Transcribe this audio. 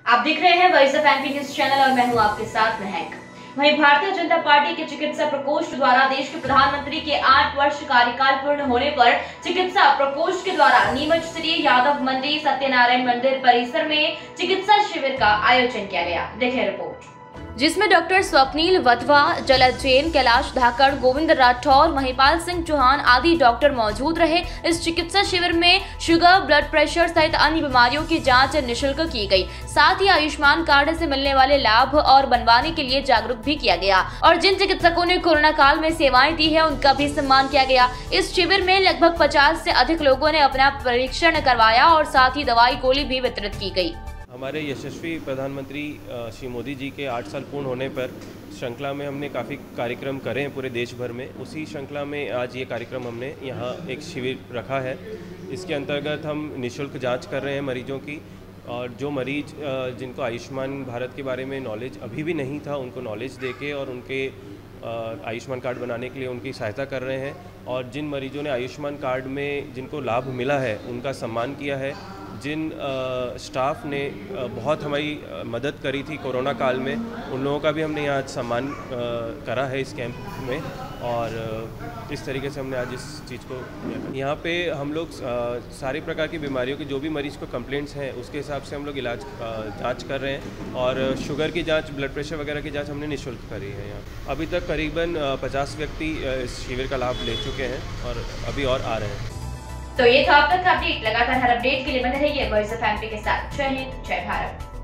आप देख रहे हैं voice of MP news channel और मैं हूं आपके साथ महक। वहीं भारतीय जनता पार्टी के चिकित्सा प्रकोष्ठ द्वारा देश के प्रधानमंत्री के 8 वर्ष कार्यकाल पूर्ण होने पर चिकित्सा प्रकोष्ठ के द्वारा नीमच श्री यादव मंडी सत्यनारायण मंदिर परिसर में चिकित्सा शिविर का आयोजन किया गया। देखें रिपोर्ट, जिसमें डॉक्टर स्वप्नील वधवा, जलद जैन, कैलाश धाकड़, गोविंद राठौर, महिपाल सिंह चौहान आदि डॉक्टर मौजूद रहे। इस चिकित्सा शिविर में शुगर, ब्लड प्रेशर सहित अन्य बीमारियों की जांच निःशुल्क की गई। साथ ही आयुष्मान कार्ड से मिलने वाले लाभ और बनवाने के लिए जागरूक भी किया गया और जिन चिकित्सकों ने कोरोना काल में सेवाएं दी है उनका भी सम्मान किया गया। इस शिविर में लगभग 50 से अधिक लोगों ने अपना परीक्षण करवाया और साथ ही दवाई गोली भी वितरित की गई। हमारे यशस्वी प्रधानमंत्री श्री मोदी जी के 8 साल पूर्ण होने पर श्रृंखला में हमने काफ़ी कार्यक्रम करे हैं पूरे देश भर में। उसी श्रृंखला में आज ये कार्यक्रम हमने यहाँ एक शिविर रखा है। इसके अंतर्गत हम निःशुल्क जांच कर रहे हैं मरीजों की, और जो मरीज जिनको आयुष्मान भारत के बारे में नॉलेज अभी भी नहीं था उनको नॉलेज देके और उनके आयुष्मान कार्ड बनाने के लिए उनकी सहायता कर रहे हैं। और जिन मरीजों ने आयुष्मान कार्ड में जिनको लाभ मिला है उनका सम्मान किया है। जिन स्टाफ ने बहुत हमारी मदद करी थी कोरोना काल में, उन लोगों का भी हमने यहाँ सम्मान करा है इस कैंप में। और इस तरीके से हमने आज इस चीज़ को यहाँ पे हम लोग सारी प्रकार की बीमारियों के जो भी मरीज़ को कंप्लेंट्स हैं उसके हिसाब से हम लोग इलाज जांच कर रहे हैं। और शुगर की जांच, ब्लड प्रेशर वगैरह की जांच हमने निःशुल्क करी है यहाँ। अभी तक करीबन 50 व्यक्ति इस शिविर का लाभ ले चुके हैं और अभी और आ रहे हैं। तो ये था अब तक का अपडेट। लगातार हर अपडेट के लिए बने रहिए वॉइस ऑफ एमपी के साथ। जय हिंद, जय भारत।